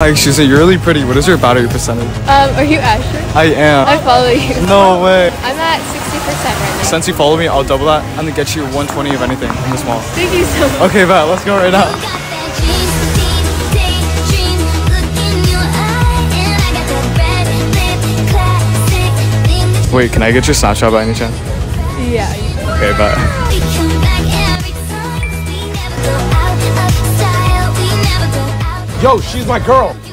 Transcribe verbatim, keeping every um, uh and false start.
Hi, excuse me, you're really pretty. What is your battery percentage? Um, are you Asher? I am. I follow you. No way. I'm at sixty percent right now. Since you follow me, I'll double that and then get you one twenty of anything in this mall. Thank you so much. Okay, bet. Let's go right now. Wait, can I get your Snapchat by any chance? Yeah. Okay, bet. Yo, she's my girl.